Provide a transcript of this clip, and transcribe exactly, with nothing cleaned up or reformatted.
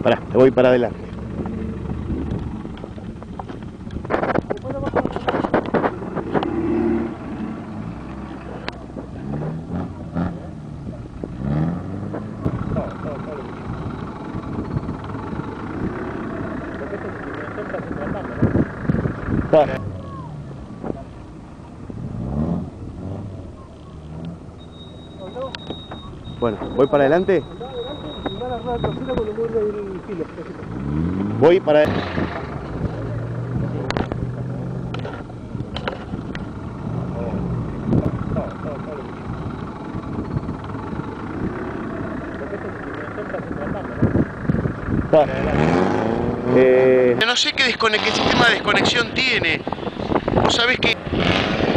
Pará, te voy para adelante. Está. Bueno, voy para adelante. Voy para Está. Eh... No sé qué, descone... qué sistema de desconexión tiene. Vos sabés que...